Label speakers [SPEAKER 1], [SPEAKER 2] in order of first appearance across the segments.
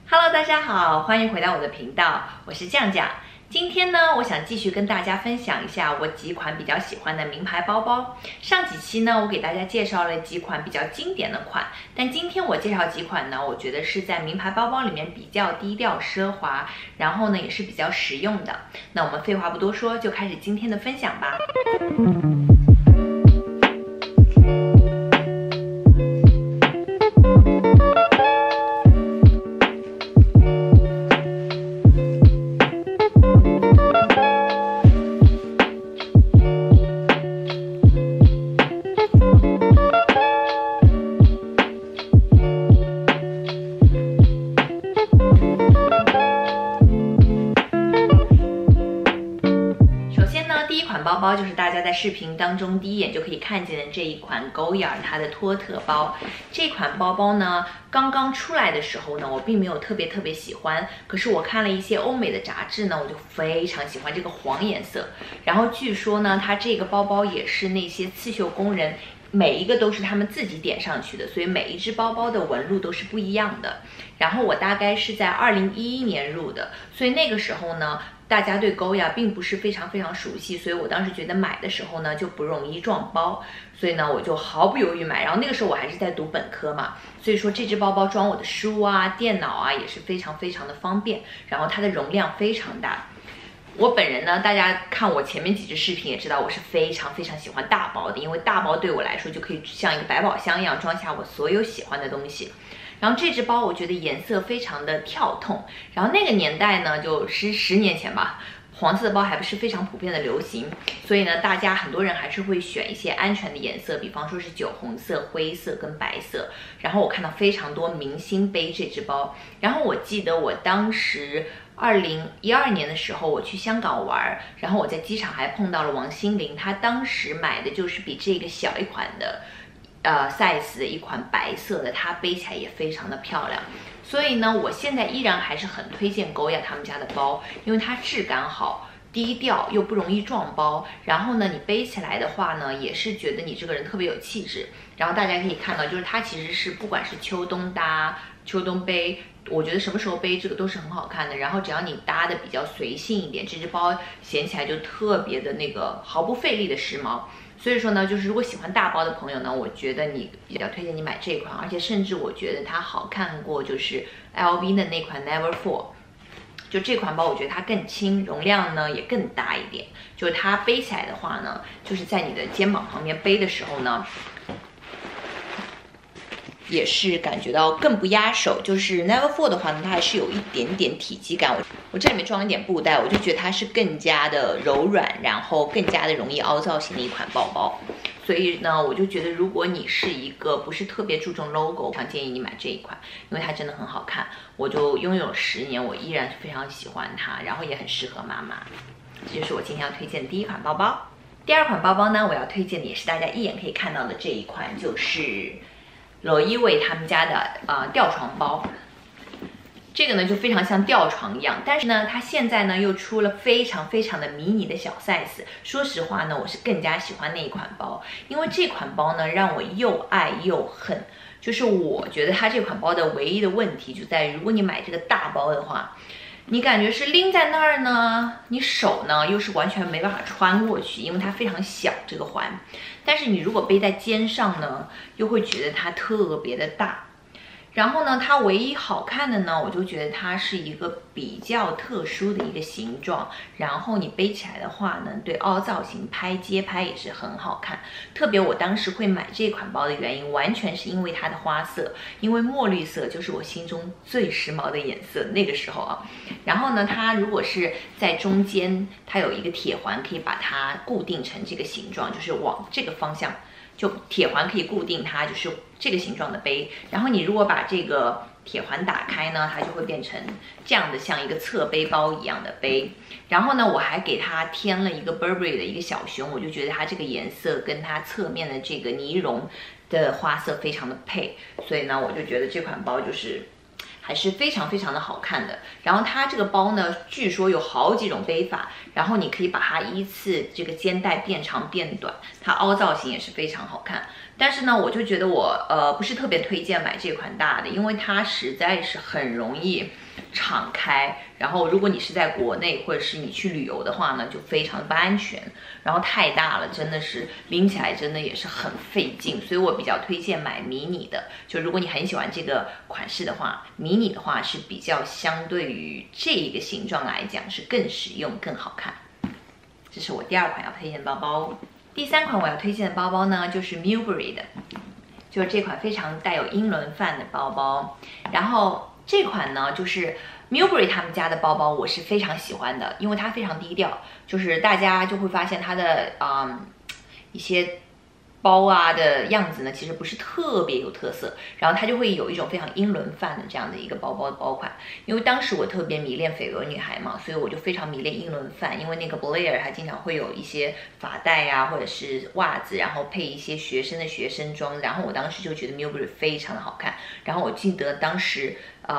[SPEAKER 1] Hello， 大家好，欢迎回到我的频道，我是酱酱。今天呢，我想继续跟大家分享一下我几款比较喜欢的名牌包包。上几期呢，我给大家介绍了几款比较经典的款，但今天我介绍几款呢，我觉得是在名牌包包里面比较低调奢华，然后呢也是比较实用的。那我们废话不多说，就开始今天的分享吧。包包就是大家在视频当中第一眼就可以看见的这一款狗眼它的托特包。这款包包呢，刚刚出来的时候呢，我并没有特别喜欢，可是我看了一些欧美的杂志呢，我就非常喜欢这个黄颜色。然后据说呢，它这个包包也是那些刺绣工人每一个都是他们自己点上去的，所以每一只包包的纹路都是不一样的。然后我大概是在2011年入的，所以那个时候呢，大家对Goya并不是非常熟悉，所以我当时觉得买的时候呢就不容易撞包，所以呢我就毫不犹豫买。然后那个时候我还是在读本科嘛，所以说这只包包装我的书啊、电脑啊也是非常的方便，然后它的容量非常大。我本人呢，大家看我前面几支视频也知道，我是非常喜欢大包的，因为大包对我来说就可以像一个百宝箱一样装下我所有喜欢的东西。然后这只包我觉得颜色非常的跳痛，然后那个年代呢，就是10年前吧，黄色的包还不是非常普遍的流行，所以呢，大家很多人还是会选一些安全的颜色，比方说是酒红色、灰色跟白色。然后我看到非常多明星背这只包，然后我记得我当时2012年的时候我去香港玩，然后我在机场还碰到了王心凌，她当时买的就是比这个小一款的size 的一款白色的，它背起来也非常的漂亮。所以呢，我现在依然还是很推荐Goya他们家的包，因为它质感好，低调又不容易撞包。然后呢，你背起来的话呢，也是觉得你这个人特别有气质。然后大家可以看到，就是它其实是不管是秋冬搭、秋冬背，我觉得什么时候背这个都是很好看的。然后只要你搭的比较随性一点，这只包显起来就特别的那个毫不费力的时髦。所以说呢，就是如果喜欢大包的朋友呢，我觉得你比较推荐你买这款，而且甚至我觉得它好看过就是 LV 的那款 Neverfull。就这款包我觉得它更轻，容量呢也更大一点，就是它背起来的话呢，就是在你的肩膀旁边背的时候呢，也是感觉到更不压手。就是 Neverfull 的话呢，它还是有一点点体积感。我这里面装一点布袋，我就觉得它是更加的柔软，然后更加的容易凹造型的一款包包。所以呢，我就觉得如果你是一个不是特别注重 logo， 常建议你买这一款，因为它真的很好看。我就拥有10年，我依然非常喜欢它，然后也很适合妈妈。这就是我今天要推荐的第一款包包。第二款包包呢，我要推荐的也是大家一眼可以看到的这一款，就是罗意威他们家的吊床包。这个呢就非常像吊床一样，但是呢，它现在呢又出了非常的迷你的小 size。说实话呢，我是更加喜欢那一款包，因为这款包呢让我又爱又恨。就是我觉得它这款包的唯一的问题就在于，如果你买这个大包的话，你感觉是拎在那儿呢，你手呢又是完全没办法穿过去，因为它非常小这个环。但是你如果背在肩上呢，又会觉得它特别的大。然后呢，它唯一好看的呢，我就觉得它是一个比较特殊的一个形状，然后你背起来的话呢，对凹造型拍街拍也是很好看。特别我当时会买这款包的原因，完全是因为它的花色，因为墨绿色就是我心中最时髦的颜色，那个时候啊。然后呢，它如果是在中间，它有一个铁环可以把它固定成这个形状，就是往这个方向。就铁环可以固定它，就是这个形状的杯。然后你如果把这个铁环打开呢，它就会变成这样的，像一个侧背包一样的杯。然后呢，我还给它添了一个 Burberry 的一个小熊，我就觉得它这个颜色跟它侧面的这个呢绒的花色非常的配。所以呢，我就觉得这款包就是还是非常非常的好看的。然后它这个包呢，据说有好几种背法，然后你可以把它依次这个肩带变长变短，它凹造型也是非常好看。但是呢，我就觉得我不是特别推荐买这款大的，因为它实在是很容易敞开，然后如果你是在国内或者是你去旅游的话呢，就非常不安全，然后太大了，真的是拎起来真的也是很费劲，所以我比较推荐买迷你的。就如果你很喜欢这个款式的话，迷你的话是比较相对于这一个形状来讲是更实用、更好看。这是我第2款要推荐的包包。第3款我要推荐的包包呢，就是 Mulberry 的，就是这款非常带有英伦范的包包。然后这款呢，就是 Mulberry 他们家的包包，我是非常喜欢的，因为它非常低调，就是大家就会发现它的一些包啊的样子呢，其实不是特别有特色，然后它就会有一种非常英伦范的这样的一个包款。因为当时我特别迷恋绯罗女孩嘛，所以我就非常迷恋英伦范，因为那个 Blair 还经常会有一些发带啊，或者是袜子，然后配一些学生的学生装，然后我当时就觉得 Mulberry 非常的好看。然后我记得当时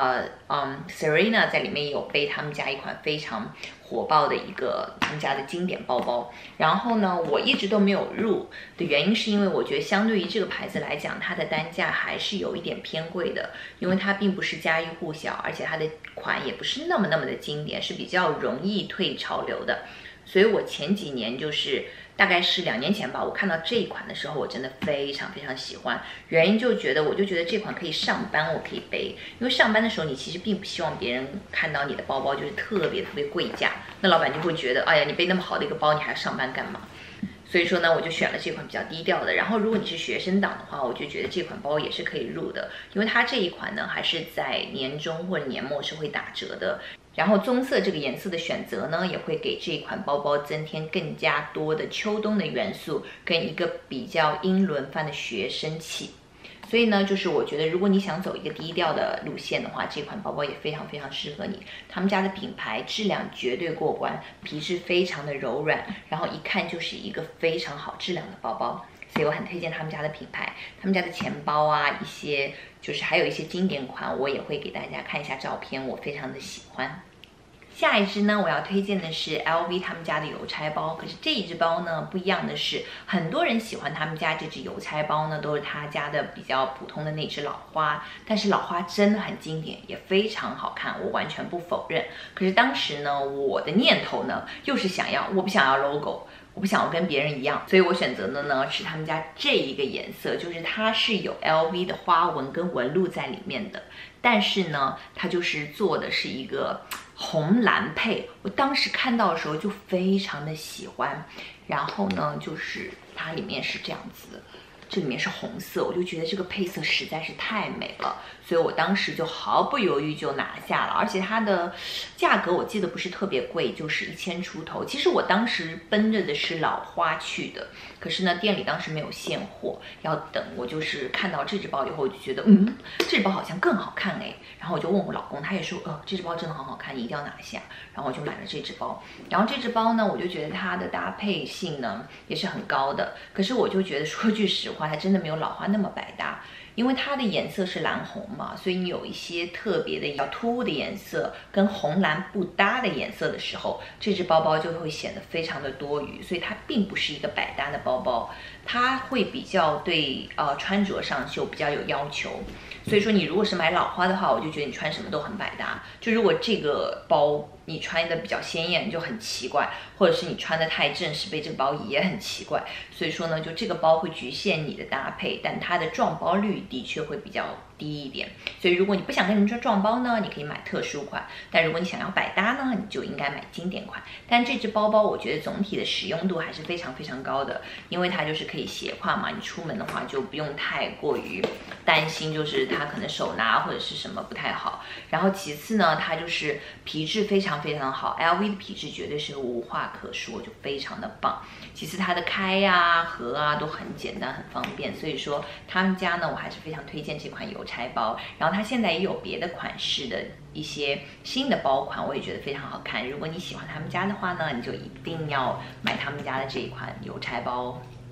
[SPEAKER 1] Serena 在里面也有背他们家一款非常火爆的一个他们家的经典包包。然后呢，我一直都没有入的原因是因为我觉得相对于这个牌子来讲，它的单价还是有一点偏贵的，因为它并不是家喻户晓，而且它的款也不是那么的经典，是比较容易退潮流的。所以我前几年就是大概是2年前吧，我看到这一款的时候，我真的非常非常喜欢。原因我就觉得这款可以上班，我可以背，因为上班的时候你其实并不希望别人看到你的包包就是特别贵价，那老板就会觉得，哎呀，你背那么好的一个包，你还要上班干嘛？所以说呢，我就选了这款比较低调的。然后如果你是学生党的话，我就觉得这款包也是可以入的，因为它这一款呢还是在年中或者年末是会打折的。然后棕色这个颜色的选择呢，也会给这款包包增添更加多的秋冬的元素，跟一个比较英伦范的学生气。所以呢，就是我觉得如果你想走一个低调的路线的话，这款包包也非常非常适合你。他们家的品牌质量绝对过关，皮质非常的柔软，然后一看就是一个非常好质量的包包。所以我很推荐他们家的品牌，他们家的钱包啊，一些就是还有一些经典款，我也会给大家看一下照片，我非常的喜欢。下一支呢，我要推荐的是 LV 他们家的邮差包。可是这一支包呢，不一样的是，很多人喜欢他们家这支邮差包呢，都是他家的比较普通的那支老花。但是老花真的很经典，也非常好看，我完全不否认。可是当时呢，我的念头呢，又是我不想要 logo。我不想要跟别人一样，所以我选择的呢是他们家这一个颜色，就是它是有 LV 的花纹跟纹路在里面的，但是呢，它就是做的是一个红蓝配。我当时看到的时候就非常的喜欢，然后呢，就是它里面是这样子，这里面是红色，我就觉得这个配色实在是太美了，所以我当时就毫不犹豫就拿下了。而且它的价格我记得不是特别贵，就是1000出头。其实我当时奔着的是老花去的，可是呢店里当时没有现货，要等。我就是看到这只包以后，我就觉得这只包好像更好看哎，然后我就问我老公，他也说这只包真的很好看，你一定要拿下。然后我就买了这只包。然后这只包呢，我就觉得它的搭配性呢也是很高的，可是我就觉得说句实话，它真的没有老花那么百搭。因为它的颜色是蓝红嘛，所以你有一些特别的比较突兀的颜色跟红蓝不搭的颜色的时候，这只包包就会显得非常的多余，所以它并不是一个百搭的包包，它会比较对穿着上就比较有要求。所以说你如果是买老花的话，我就觉得你穿什么都很百搭。就如果这个包你穿的比较鲜艳就很奇怪，或者是你穿的太正式背这个包也很奇怪。所以说呢，就这个包会局限你的搭配，但它的撞包率的确会比较低一点。所以如果你不想跟人家撞包呢，你可以买特殊款，但如果你想要百搭呢，你就应该买经典款。但这只包包我觉得总体的实用度还是非常非常高的，因为它就是可以斜挎嘛，你出门的话就不用太过于担心，就是它可能手拿或者是什么不太好。然后其次呢，它就是皮质非常非常好， LV 的皮质绝对是无话可说，就非常的棒。其次它的开啊合啊都很简单很方便，所以说他们家呢我还是非常推荐这款邮差包。然后它现在也有别的款式的一些新的包款，我也觉得非常好看。如果你喜欢他们家的话呢，你就一定要买他们家的这一款邮差包哦。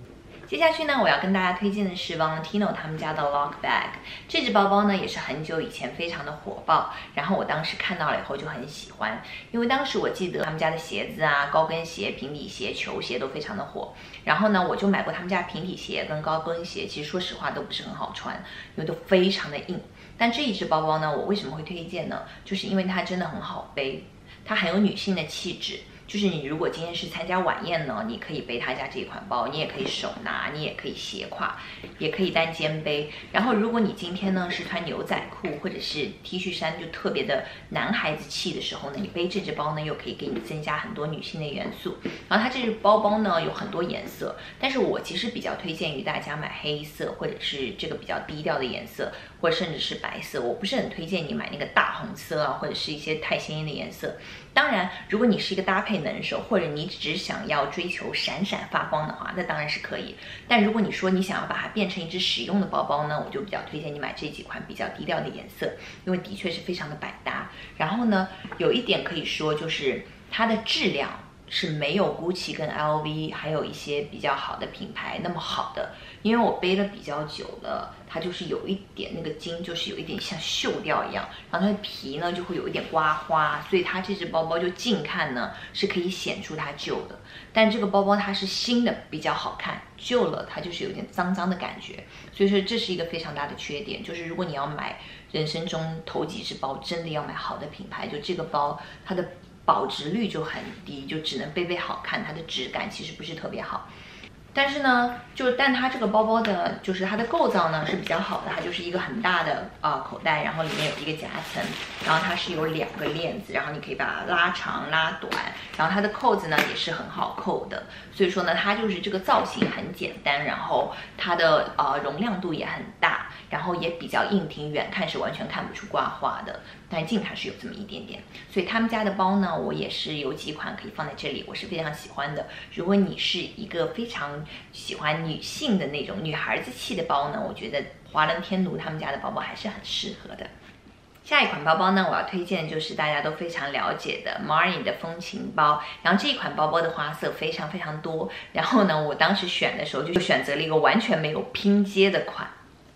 [SPEAKER 1] 接下去呢，我要跟大家推荐的是 Valentino 他们家的 Lock Bag。这只包包呢，也是很久以前非常的火爆，然后我当时看到了以后就很喜欢，因为当时我记得他们家的鞋子啊，高跟鞋、平底鞋、球鞋都非常的火。然后呢，我就买过他们家平底鞋跟高跟鞋，其实说实话都不是很好穿，因为都非常的硬。但这一只包包呢，我为什么会推荐呢？就是因为它真的很好背，它很有女性的气质。就是你如果今天是参加晚宴呢，你可以背他家这款包，你也可以手拿，你也可以斜挎，也可以单肩背。然后如果你今天呢是穿牛仔裤或者是 T 恤衫，就特别的男孩子气的时候呢，你背这只包呢又可以给你增加很多女性的元素。然后它这只包包呢有很多颜色，但是我其实比较推荐于大家买黑色或者是这个比较低调的颜色，或者甚至是白色。我不是很推荐你买那个大红色啊，或者是一些太鲜艳的颜色。当然，如果你是一个搭配能手，或者你只想要追求闪闪发光的话，那当然是可以。但如果你说你想要把它变成一只实用的包包呢，我就比较推荐你买这几款比较低调的颜色，因为的确是非常的百搭。然后呢，有一点可以说就是它的质量是没有 GUCCI 跟 LV 还有一些比较好的品牌那么好的，因为我背了比较久了，它就是有一点那个筋就是有一点像锈掉一样，然后它的皮呢就会有一点刮花，所以它这只包包就近看呢是可以显出它旧的，但这个包包它是新的比较好看，旧了它就是有点脏脏的感觉，所以说这是一个非常大的缺点，就是如果你要买人生中头几只包，真的要买好的品牌，就这个包它的保值率就很低，就只能背背好看，它的质感其实不是特别好。但是呢，但它这个包包的，就是它的构造呢是比较好的，它就是一个很大的口袋，然后里面有一个夹层，然后它是有2个链子，然后你可以把它拉长拉短，然后它的扣子呢也是很好扣的，所以说呢，它就是这个造型很简单，然后它的容量度也很大，然后也比较硬挺，远看是完全看不出刮花的，但近看是有这么一点点。所以他们家的包呢，我也是有几款可以放在这里，我是非常喜欢的。如果你是一个非常喜欢女性的那种女孩子气的包呢，我觉得华伦天奴他们家的包包还是很适合的。下一款包包呢，我要推荐的就是大家都非常了解的 Marni 的风情包。然后这一款包包的花色非常非常多，然后呢，我当时选的时候就选择了一个完全没有拼接的款。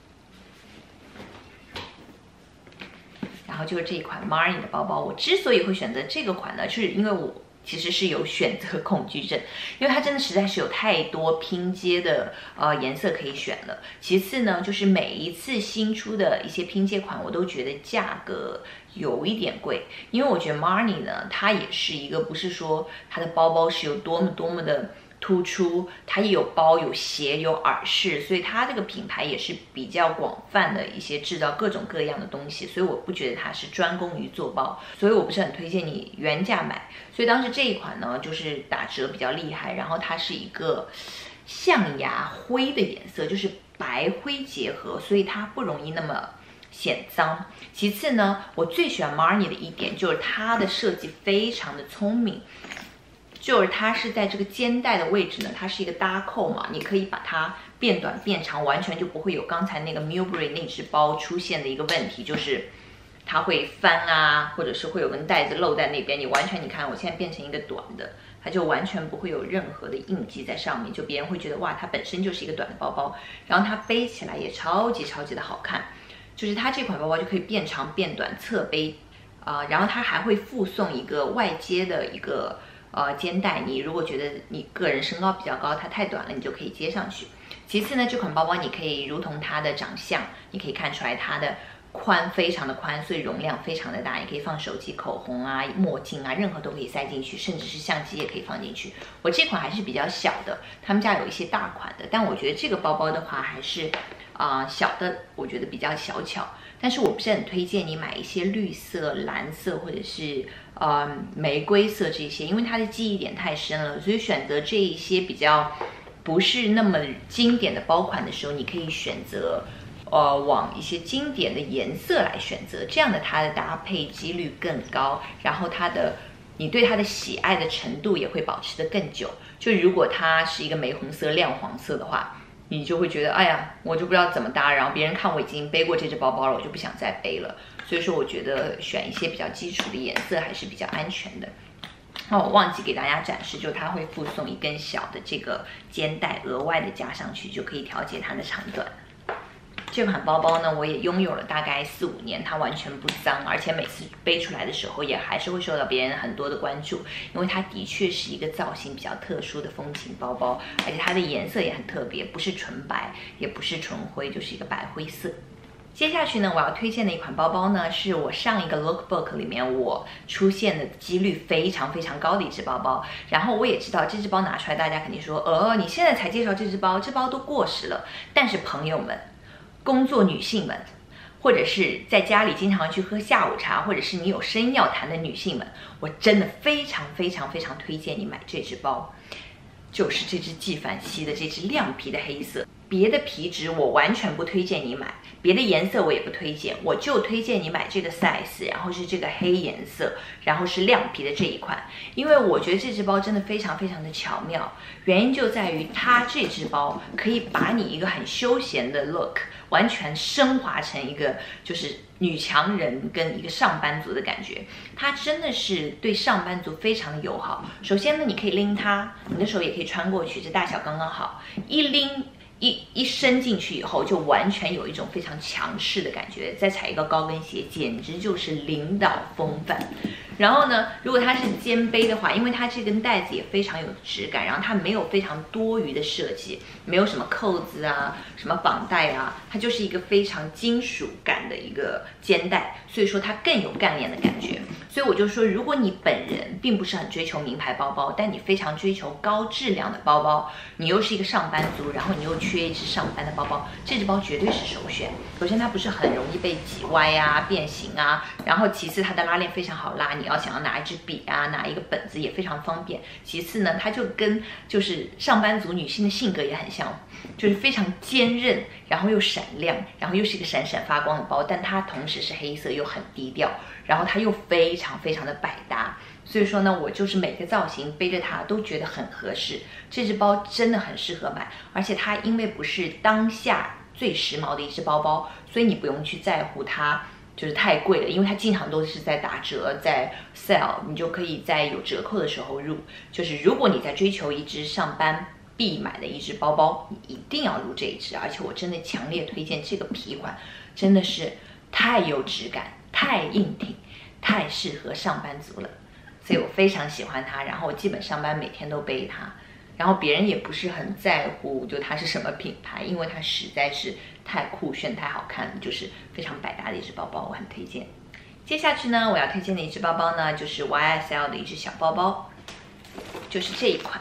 [SPEAKER 1] 然后就是这一款 Marni 的包包，我之所以会选择这个款呢，就是因为我其实是有选择恐惧症，因为它真的实在是有太多拼接的颜色可以选了。其次呢，就是每一次新出的一些拼接款，我都觉得价格有一点贵，因为我觉得 Marni 呢，它也是一个不是说它的包包是有多么的突出，它也有包有鞋有耳饰，所以它这个品牌也是比较广泛的一些制造各种各样的东西，所以我不觉得它是专攻于做包，所以我不是很推荐你原价买。所以当时这一款呢就是打折比较厉害，然后它是一个象牙灰的颜色，就是白灰结合，所以它不容易那么显脏。其次呢，我最喜欢 Marni 的一点就是它的设计非常的聪明，就是它是在这个肩带的位置呢，它是一个搭扣嘛，你可以把它变短变长，完全就不会有刚才那个 Mulberry 那只包出现的一个问题，就是它会翻啊，或者是会有根带子露在那边，你完全你看我现在变成一个短的，它就完全不会有任何的印记在上面，就别人会觉得哇，它本身就是一个短的包包，然后它背起来也超级的好看，就是它这款包包就可以变长变短侧背然后它还会附送一个外接的一个肩带，你如果觉得你个人身高比较高，它太短了，你就可以接上去。其次呢，这款包包你可以如同它的长相，你可以看出来它的宽非常的宽，所以容量非常的大，你可以放手机、口红啊、墨镜啊，任何都可以塞进去，甚至是相机也可以放进去。我这款还是比较小的，他们家有一些大款的，但我觉得这个包包的话还是小的，我觉得比较小巧。但是我不是很推荐你买一些绿色、蓝色或者是玫瑰色这些，因为它的记忆点太深了，所以选择这一些比较不是那么经典的包款的时候，你可以选择往一些经典的颜色来选择，这样的它的搭配几率更高，然后你对它的喜爱的程度也会保持得更久。就如果它是一个玫红色、亮黄色的话，你就会觉得哎呀，我就不知道怎么搭，然后别人看我已经背过这只包包了，我就不想再背了。所以说我觉得选一些比较基础的颜色还是比较安全的。 那我忘记给大家展示，就它会附送一根小的这个肩带，额外的加上去就可以调节它的长短。这款包包呢，我也拥有了大概4、5年，它完全不脏，而且每次背出来的时候也还是会受到别人很多的关注，因为它的确是一个造型比较特殊的风情包包，而且它的颜色也很特别，不是纯白，也不是纯灰，就是一个白灰色。接下去呢，我要推荐的一款包包呢，是我上一个 lookbook 里面我出现的几率非常非常高的一只包包。然后我也知道这只包拿出来，大家肯定说，你现在才介绍这只包，这包都过时了。但是朋友们，工作女性们，或者是在家里经常去喝下午茶，或者是你有生意要谈的女性们，我真的非常非常非常推荐你买这只包，就是这只纪梵希的这只亮皮的黑色。别的皮质我完全不推荐你买，别的颜色我也不推荐，我就推荐你买这个 size， 然后是这个黑颜色，然后是亮皮的这一款。因为我觉得这只包真的非常非常的巧妙，原因就在于它这只包可以把你一个很休闲的 look 完全升华成一个就是女强人跟一个上班族的感觉。它真的是对上班族非常的友好。首先呢，你可以拎它，你的手也可以穿过去，这大小刚刚好，一拎一伸进去以后，就完全有一种非常强势的感觉。再踩一个高跟鞋，简直就是领导风范。然后呢，如果它是肩背的话，因为它这根带子也非常有质感，然后它没有非常多余的设计，没有什么扣子啊、什么绑带啊，它就是一个非常金属感的一个肩带，所以说它更有干练的感觉。所以我就说，如果你本人并不是很追求名牌包包，但你非常追求高质量的包包，你又是一个上班族，然后你又缺一只上班的包包，这只包绝对是首选。首先它不是很容易被挤歪啊、变形啊，然后其次它的拉链非常好拉，你要想要拿一支笔啊、拿一个本子也非常方便。其次呢，它就跟就是上班族女性的性格也很像，就是非常坚韧，然后又闪亮，然后又是一个闪闪发光的包，但它同时是黑色又很低调，然后它又非常非常的百搭。所以说呢，我就是每个造型背着它都觉得很合适。这只包真的很适合买，而且它因为不是当下最时髦的一只包包，所以你不用去在乎它就是太贵了，因为它经常都是在打折，在 sale， 你就可以在有折扣的时候入。就是如果你在追求一只上班必买的一只包包，你一定要入这一只。而且我真的强烈推荐这个皮款，真的是太有质感、太硬挺、太适合上班族了。所以我非常喜欢它，然后我基本上班每天都背它，然后别人也不是很在乎就它是什么品牌，因为它实在是太酷炫、太好看了，就是非常百搭的一只包包，我很推荐。接下去呢，我要推荐的一只包包呢，就是 YSL 的一只小包包，就是这一款。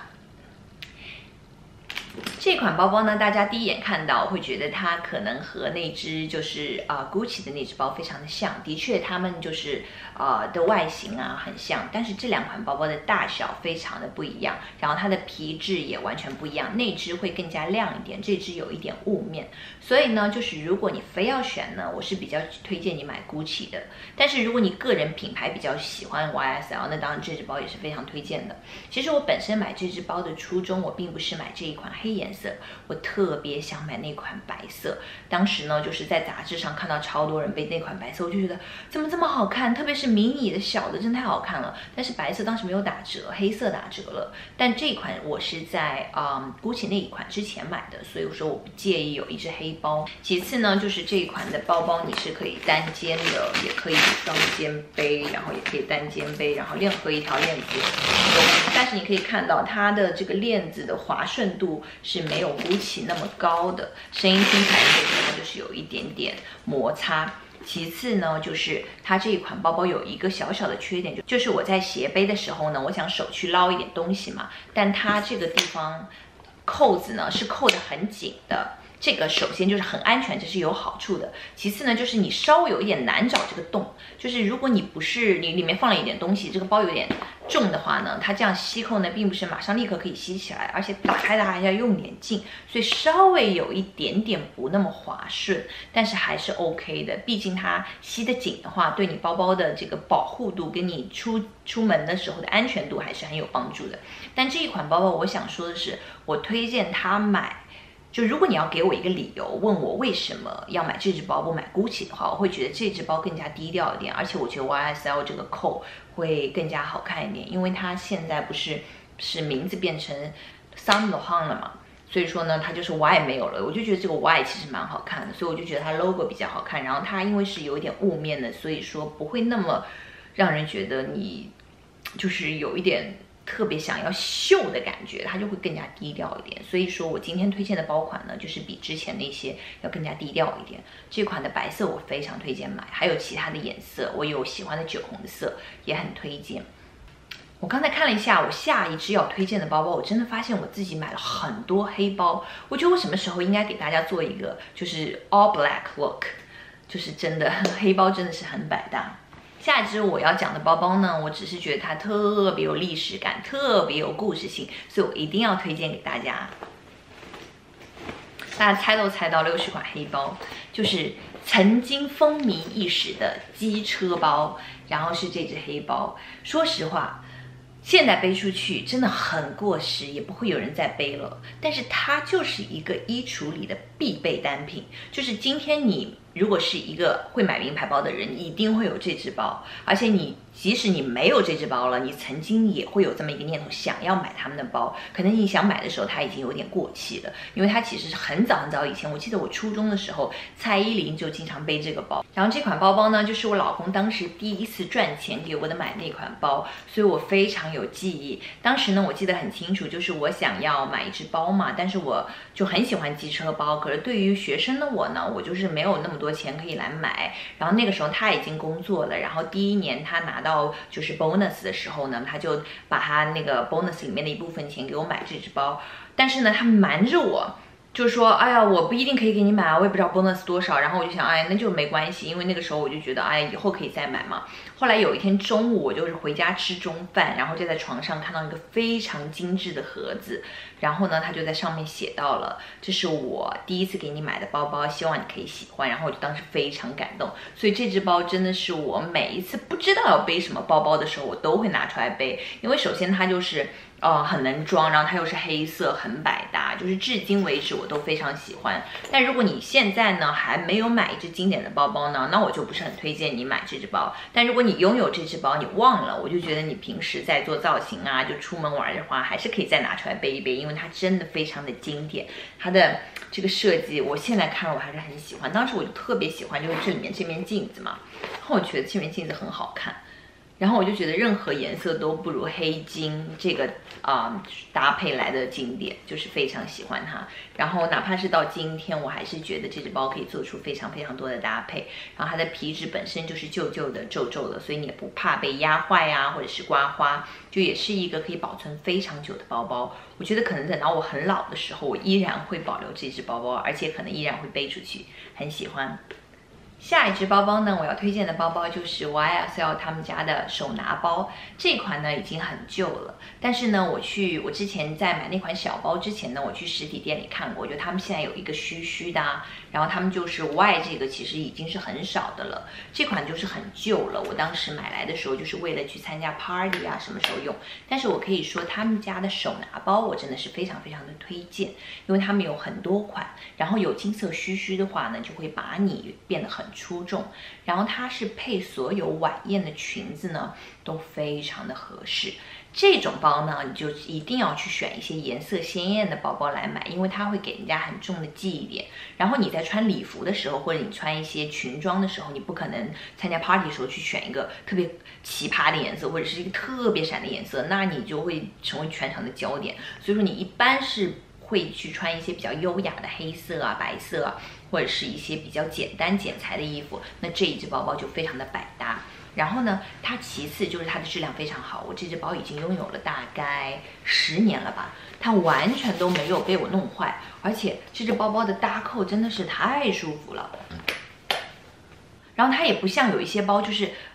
[SPEAKER 1] 这款包包呢，大家第一眼看到会觉得它可能和那只就是Gucci 的那只包非常的像，的确它们就是的外形啊很像，但是这两款包包的大小非常的不一样，然后它的皮质也完全不一样，那只会更加亮一点，这只有一点雾面，所以呢，就是如果你非要选呢，我是比较推荐你买 Gucci 的，但是如果你个人品牌比较喜欢 YSL， 那当然这只包也是非常推荐的。其实我本身买这只包的初衷，我并不是买这一款黑颜色，我特别想买那款白色。当时呢，就是在杂志上看到超多人背那款白色，我就觉得怎么这么好看，特别是迷你的小的，真太好看了。但是白色当时没有打折，黑色打折了。但这一款我是在Gucci 那一款之前买的，所以我说我不介意有一只黑包。其次呢，就是这一款的包包你是可以单肩的，也可以双肩背，然后也可以单肩背，然后任何一条链子都。但是你可以看到它的这个链子的滑顺度是没有 Gucci 那么高的，声音听起来的时候就是有一点点摩擦。其次呢，就是它这一款包包有一个小小的缺点，就是我在斜背的时候呢，我想手去捞一点东西嘛，但它这个地方扣子呢是扣得很紧的。这个首先就是很安全，这是有好处的。其次呢，就是你稍微有一点难找这个洞，就是如果你不是你里面放了一点东西，这个包有点重的话呢，它这样吸扣呢，并不是马上立刻可以吸起来，而且打开的还要用点劲，所以稍微有一点点不那么滑顺，但是还是 OK 的。毕竟它吸得紧的话，对你包包的这个保护度跟你出门的时候的安全度还是很有帮助的。但这一款包包，我想说的是，我推荐它买就如果你要给我一个理由，问我为什么要买这只包不买 Gucci 的话，我会觉得这只包更加低调一点，而且我觉得 YSL 这个扣会更加好看一点，因为它现在不是名字变成 Saint Laurent 了嘛，所以说呢，它就是 Y 没有了，我就觉得这个 Y 其实蛮好看的，所以我就觉得它 logo 比较好看，然后它因为是有一点雾面的，所以说不会那么让人觉得你就是有一点特别想要秀的感觉，它就会更加低调一点。所以说我今天推荐的包款呢，就是比之前那些要更加低调一点。这款的白色我非常推荐买，还有其他的颜色，我有喜欢的酒红的色也很推荐。我刚才看了一下我下一支要推荐的包包，我真的发现我自己买了很多黑包。我觉得我什么时候应该给大家做一个就是 all black look， 就是真的黑包真的是很百搭。下一支我要讲的包包呢，我只是觉得它特别有历史感，特别有故事性，所以我一定要推荐给大家。大家猜都猜到60款黑包，就是曾经风靡一时的机车包，然后是这只黑包。说实话，现在背出去真的很过时，也不会有人再背了。但是它就是一个衣橱里的必备单品，就是今天你如果是一个会买名牌包的人，一定会有这只包。而且即使你没有这只包了，你曾经也会有这么一个念头，想要买他们的包。可能你想买的时候，它已经有点过气了，因为它其实是很早很早以前，我记得我初中的时候，蔡依林就经常背这个包。然后这款包包呢，就是我老公当时第一次赚钱给我的买那款包，所以我非常有记忆。当时呢，我记得很清楚，就是我想要买一只包嘛，但是我就很喜欢机车包，可是对于学生的我呢，我就是没有那么多钱可以来买。然后那个时候他已经工作了，然后第一年他拿到就是 bonus 的时候呢，他就把他那个 bonus 里面的一部分钱给我买这只包，但是呢，他瞒着我。就是说，哎呀，我不一定可以给你买啊，我也不知道 bonus 多少。然后我就想，哎，那就没关系，因为那个时候我就觉得，哎，以后可以再买嘛。后来有一天中午，我就是回家吃中饭，然后就在床上看到一个非常精致的盒子，然后呢，他就在上面写到了，这是我第一次给你买的包包，希望你可以喜欢。然后我就当时非常感动，所以这只包真的是我每一次不知道要背什么包包的时候，我都会拿出来背，因为首先它就是很能装，然后它又是黑色，很百搭，就是至今为止我都非常喜欢。但如果你现在呢还没有买一只经典的包包呢，那我就不是很推荐你买这只包。但如果你拥有这只包，你忘了，我就觉得你平时在做造型啊，就出门玩的话，还是可以再拿出来背一背，因为它真的非常的经典。它的这个设计，我现在看了我还是很喜欢。当时我就特别喜欢，就是这里面这面镜子嘛，然后我觉得这面镜子很好看。然后我就觉得任何颜色都不如黑金这个搭配来的经典，就是非常喜欢它。然后哪怕是到今天，我还是觉得这只包可以做出非常非常多的搭配。然后它的皮质本身就是旧旧的、皱皱的，所以你也不怕被压坏啊，或者是刮花，就也是一个可以保存非常久的包包。我觉得可能等到我很老的时候，我依然会保留这只包包，而且可能依然会背出去，很喜欢。下一只包包呢，我要推荐的包包就是 YSL 他们家的手拿包。这款呢已经很旧了，但是呢，我之前在买那款小包之前呢，我去实体店里看过，就他们现在有一个虚虚的然后他们就是 Y 这个其实已经是很少的了，这款就是很旧了。我当时买来的时候就是为了去参加 party 啊，什么时候用。但是我可以说他们家的手拿包我真的是非常非常的推荐，因为他们有很多款，然后有金色须须的话呢，就会把你变得很出众。然后它是配所有晚宴的裙子呢，都非常的合适。这种包呢，你就一定要去选一些颜色鲜艳的包包来买，因为它会给人家很重的记忆点。然后你在穿礼服的时候，或者你穿一些裙装的时候，你不可能参加 party 的时候去选一个特别奇葩的颜色，或者是一个特别闪的颜色，那你就会成为全场的焦点。所以说你一般是会去穿一些比较优雅的黑色啊、白色啊，或者是一些比较简单剪裁的衣服，那这一只包包就非常的百搭。然后呢，它其次就是它的质量非常好，我这只包已经拥有了大概10年了吧，它完全都没有被我弄坏，而且这只包包的搭扣真的是太舒服了。然后它也不像有一些包，就是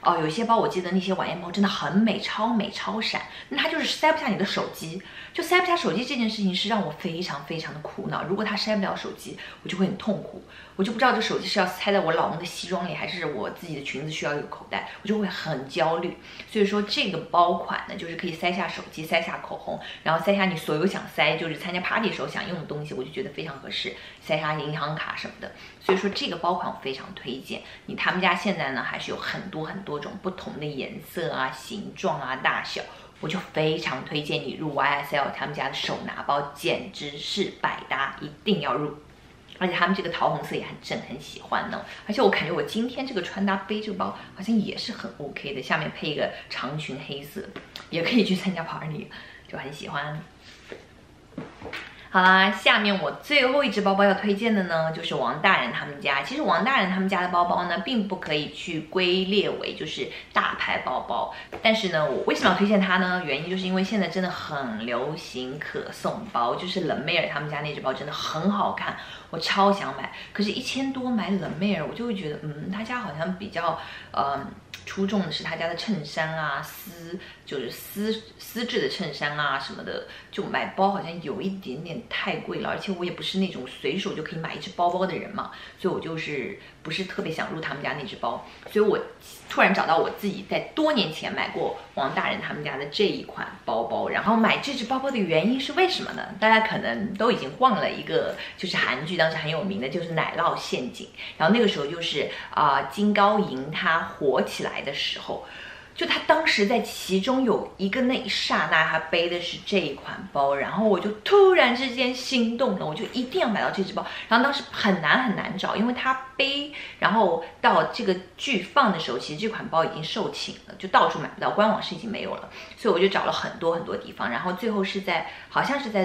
[SPEAKER 1] 哦，有些包我记得那些晚宴包真的很美，超美超闪，那它就是塞不下你的手机，就塞不下手机这件事情是让我非常非常的苦恼。如果它塞不了手机，我就会很痛苦，我就不知道这手机是要塞在我老公的西装里，还是我自己的裙子需要有口袋，我就会很焦虑。所以说这个包款呢，就是可以塞下手机，塞下口红，然后塞下你所有想塞，就是参加 party 时候想用的东西，我就觉得非常合适，塞下银行卡什么的。所以说这个包款我非常推荐你。他们家现在呢还是有很多种不同的颜色啊、形状啊、大小，我就非常推荐你入 YSL 他们家的手拿包，简直是百搭，一定要入。而且他们这个桃红色也很正，很喜欢呢。而且我感觉我今天这个穿搭背这个包好像也是很 OK 的，下面配一个长裙黑色，也可以去参加 party， 就很喜欢。好啦，下面我最后一只包包要推荐的呢，就是王大人他们家。其实王大人他们家的包包呢，并不可以去归列为就是大牌包包，但是呢，我为什么要推荐它呢？原因就是因为现在真的很流行可送包，就是冷妹儿他们家那只包真的很好看，我超想买。可是1000多买冷妹儿，我就会觉得，他家好像比较出众的是他家的衬衫啊，就是丝质的衬衫啊什么的，就买包好像有一点点太贵了，而且我也不是那种随手就可以买一只包包的人嘛，所以我就是不是特别想入他们家那只包，所以我突然找到我自己在多年前买过王大人他们家的这一款包包，然后买这只包包的原因是为什么呢？大家可能都已经忘了一个，就是韩剧当时很有名的，就是奶酪陷阱，然后那个时候就是金高银他火起来的时候，就他当时在其中有一个那一刹那，他背的是这一款包，然后我就突然之间心动了，我就一定要买到这只包。然后当时很难找，因为他背，然后到这个剧放的时候，其实这款包已经售罄了，就到处买不到，官网是已经没有了，所以我就找了很多地方，然后最后是好像是在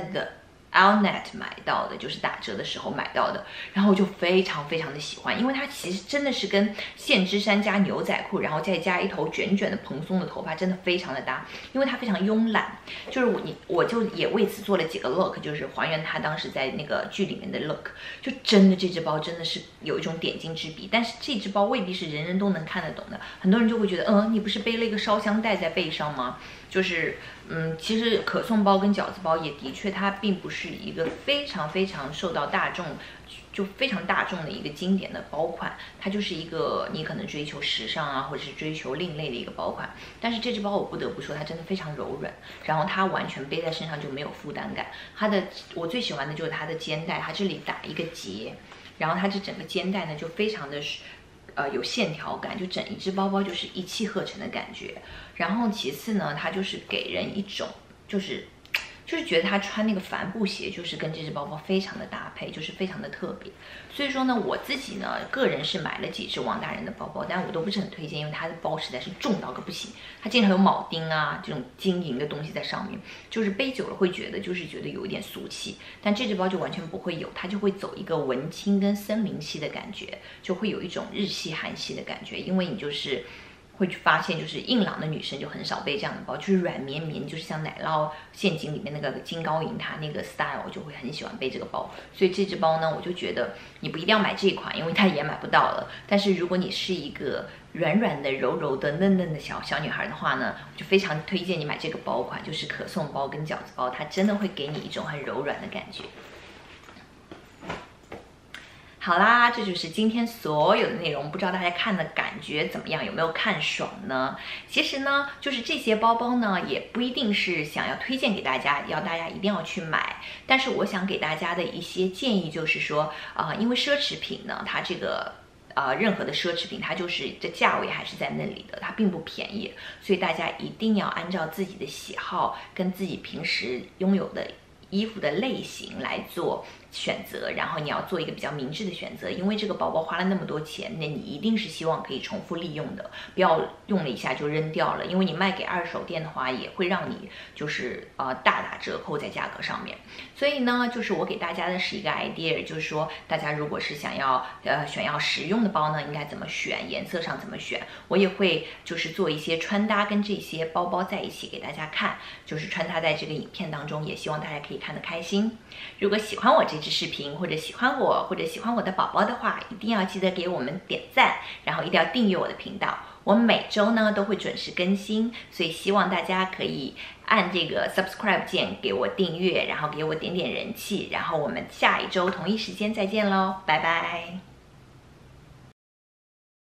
[SPEAKER 1] Outnet 买到的，就是打折的时候买到的，然后我就非常的喜欢，因为它其实真的是跟线织衫加牛仔裤，然后再加一头卷的蓬松的头发，真的非常的搭，因为它非常慵懒，就是我就也为此做了几个 look， 就是还原它当时在那个剧里面的 look， 就真的这只包真的是有一种点睛之笔，但是这只包未必是人人都能看得懂的，很多人就会觉得，你不是背了一个烧香袋在背上吗？就是其实可颂包跟饺子包也的确，它并不是一个非常受到大众，就非常大众的一个经典的包款，它就是一个你可能追求时尚啊，或者是追求另类的一个包款。但是这只包我不得不说，它真的非常柔软，然后它完全背在身上就没有负担感。我最喜欢的就是它的肩带，它这里打一个结，然后它这整个肩带呢就非常的有线条感，就整一只包包就是一气呵成的感觉。然后其次呢，它就是给人一种就是觉得他穿那个帆布鞋，就是跟这只包包非常的搭配，就是非常的特别。所以说呢，我自己呢，个人是买了几只王大人的包包，但我都不是很推荐，因为它的包实在是重到个不行，它经常有铆钉啊这种金银的东西在上面，就是背久了会觉得有一点俗气。但这只包就完全不会有，它就会走一个文青跟森林系的感觉，就会有一种日系韩系的感觉，因为你就是会去发现，就是硬朗的女生就很少背这样的包，就是软绵绵，就是像奶酪陷阱里面那个金高银它那个 style， 我就会很喜欢背这个包。所以这只包呢，我就觉得你不一定要买这一款，因为它也买不到了。但是如果你是一个软的、柔的、嫩的小女孩的话呢，我就非常推荐你买这个包款，就是可颂包跟饺子包，它真的会给你一种很柔软的感觉。好啦，这就是今天所有的内容，不知道大家看的感觉怎么样，有没有看爽呢？其实呢，就是这些包包呢，也不一定是想要推荐给大家，要大家一定要去买。但是我想给大家的一些建议就是说，因为奢侈品呢，它这个任何的奢侈品，它就是这价位还是在那里的，它并不便宜，所以大家一定要按照自己的喜好跟自己平时拥有的衣服的类型来做选择，然后你要做一个比较明智的选择，因为这个包包花了那么多钱，那你一定是希望可以重复利用的，不要用了一下就扔掉了，因为你卖给二手店的话，也会让你就是大打折扣在价格上面。所以呢，就是我给大家的是一个 idea， 就是说大家如果是想要选要实用的包呢，应该怎么选，颜色上怎么选，我也会就是做一些穿搭跟这些包包在一起给大家看，就是穿插在这个影片当中，也希望大家可以看得开心。如果喜欢我这支视频，或者喜欢我的宝宝的话，一定要记得给我们点赞，然后一定要订阅我的频道。 我每周呢都会准时更新，所以希望大家可以按这个 subscribe 键给我订阅，然后给我点点人气，然后我们下一周同一时间再见喽，拜拜。